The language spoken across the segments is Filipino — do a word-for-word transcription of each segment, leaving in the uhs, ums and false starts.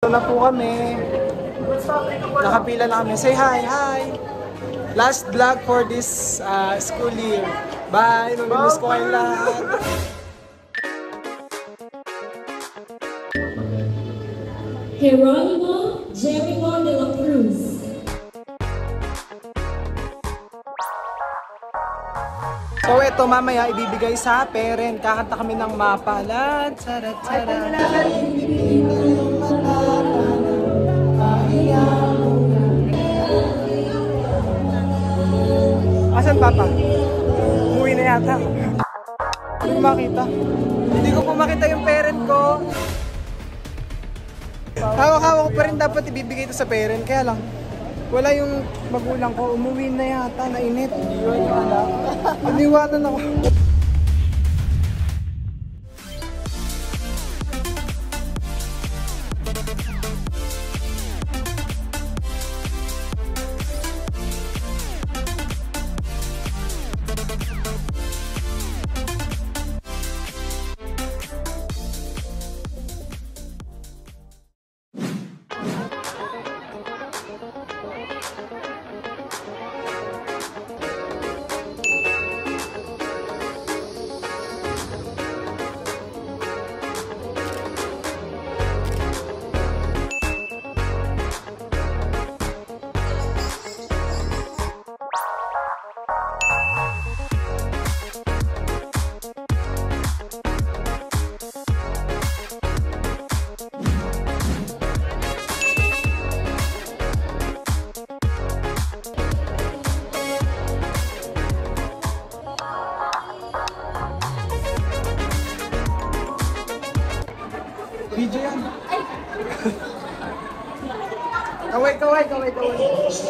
Ito na po kami. Nakapila na kami. Say hi, hi! Last vlog for this uh, school year. Bye! Mamimiss ko kayong lahat. Geronimo Jericho de la Cruz. So ito mamaya ibibigay sa parent. Kakanta kami ng mapalad. Tsara tsara. Asan papa? Umuwi na yata. Hindi ko makita. Hindi ko po makita yung parent ko. Hawak-hawak ko pa rin dapat ibibigay ito sa parent. Kaya lang, wala yung magulang ko. Umuwi na yata, nainit. Iniwan yung anak. Iniwanan ako. Video yan. Kaway, kaway, kaway, kaway.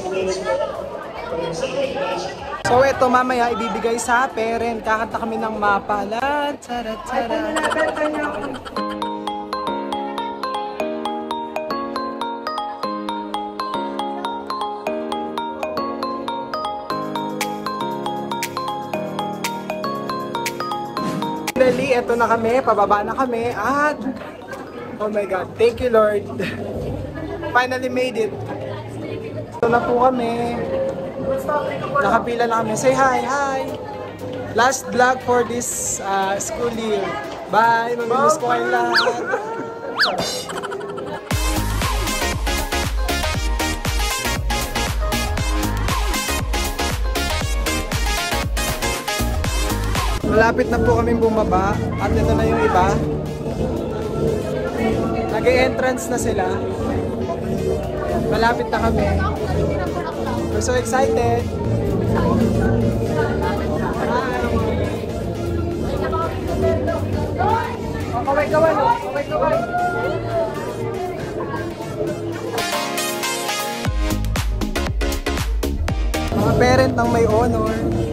So ito mamaya ibibigay sa parent. Kakanta kami ng mapalad. Tsara, tsara. Finally, eto na kami. Pababa na kami. At oh my God, thank you Lord. Finally made it. Ito na po kami. Nakapila na kami. Say hi, hi! Last vlog for this uh, school year. Bye! Mamimiss ko kayong lahat. Malapit na po kami bumaba. At ito na yung iba. Nag-e-entrance na sila. Malapit na kami. We're so excited. Oh, kaway, kaway. Kaway, kaway. Mga parent ng may honor.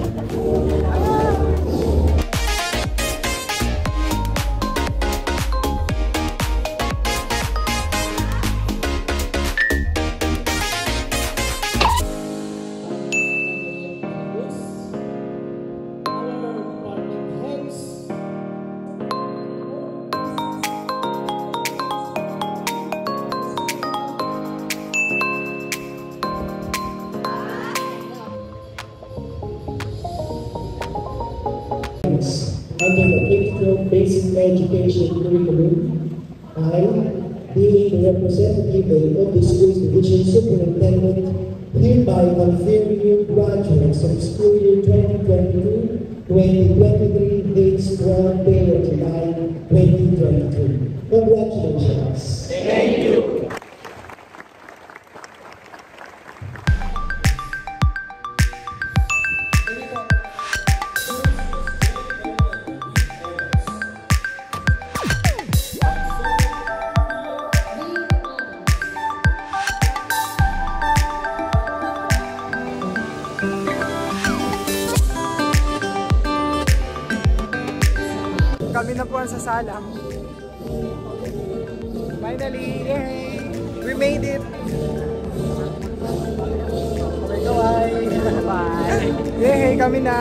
Under the K twelve Basic Education Curriculum, I, being the representative of the school's division superintendent, hereby confirm you graduates of school year twenty twenty-two twenty twenty-three, dates twelve day of July twenty twenty-two. Congratulations. Thank you. Kami na po ang sasalang. Finally, yay! We made it! Okay, kaway! Bye! Yay! Kami na!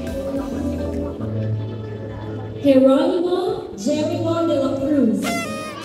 Geronimo Jericho de la Cruz.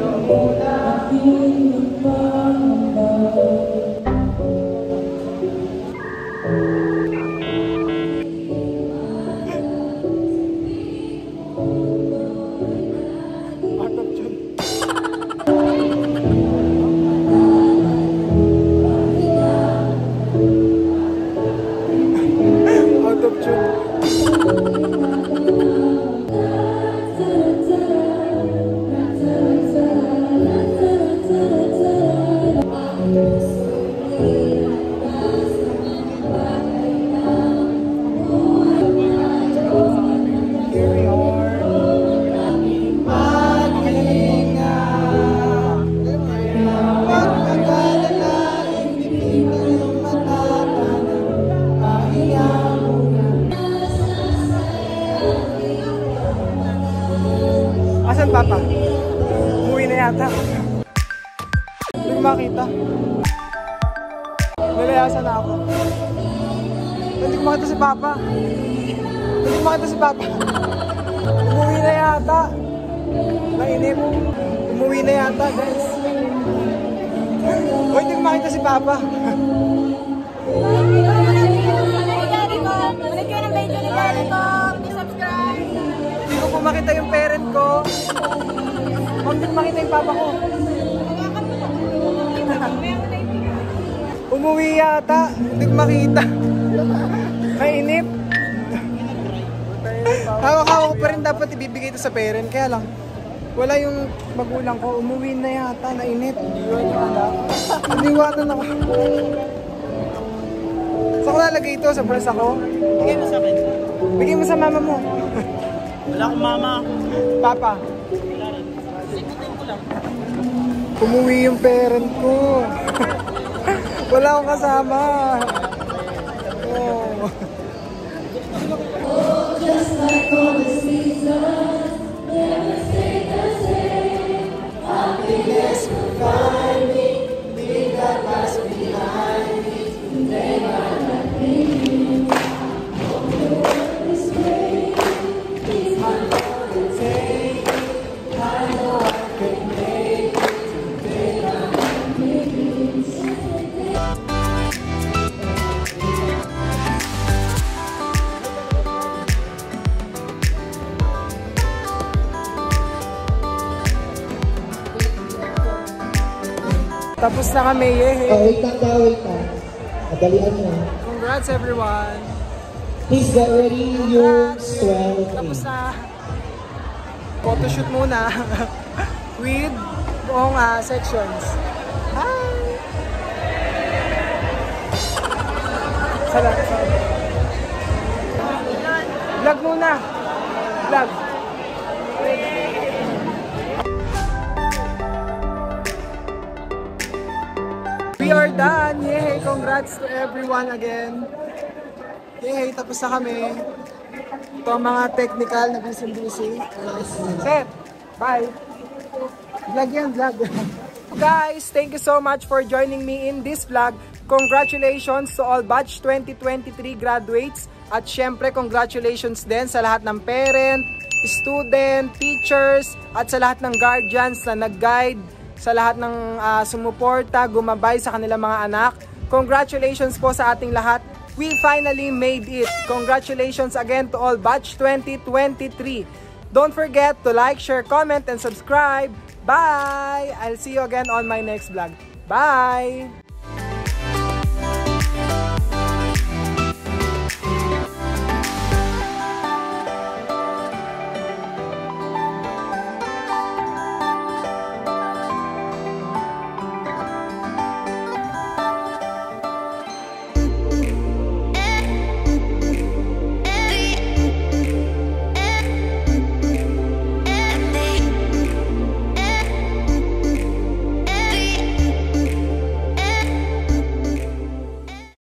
Out of tune. Here we are. Maghinga, huwag mag-alala, ibigay yung matatanan, pahinga muna. Asan Papa? Umuwi na yata. Hindi ko makita. Nilayasan na ako. Hindi ko makita si Papa. Hindi ko makita si Papa. Umuwi na yata. Mainip. Umuwi na yata, guys. O, hindi ko makita si Papa. Balik kayo ng video ni Daddy ko. Subscribe. Hindi ko po makita yung parent ko. O, hindi ko makita yung Papa ko. Umuwi yata. Hindi ko makita. Mainip. Hawak-hawak ko pa rin dapat ibibigay ito sa parent. Kaya lang, wala yung magulang ko. Umuwi na yata. Nainip. Nadiwatan ako. Saan ko lalagay ito? Sa purse ako? Bigay mo sa akin. Bigay mo sa mama mo. Wala akong mama. Papa. Sikutin ko lang. Umuwi yung parent ko. Wala akong kasama. Oh. Just like all the seasons, never stay the same. Happiness will find me, leave that past behind me. Today my life begins. Hope the world is great. It's my love to take. I know I can make it. Today my life begins. Tapos na kami, yehey! Oh, wait lang daw, wait lang. Madalian mo. Congrats everyone! Please get ready, yung twelve. Tapos na photoshoot muna with buong uh, sections. Hi! Salam. Vlog muna! Vlog! We are done! Yay! Congrats to everyone again! Yay! Tapos na kami. Ito ang mga technical na busy-busy. Set! Bye! Vlog yan, vlog! Guys, thank you so much for joining me in this vlog. Congratulations to all Batch twenty twenty-three graduates. At syempre, congratulations din sa lahat ng parent, student, teachers, at sa lahat ng guardians na nag-guide, sa lahat ng uh, sumuporta, gumabay sa kanilang mga anak. Congratulations po sa ating lahat. We finally made it. Congratulations again to all Batch twenty twenty-three. Don't forget to like, share, comment, and subscribe. Bye! I'll see you again on my next vlog. Bye!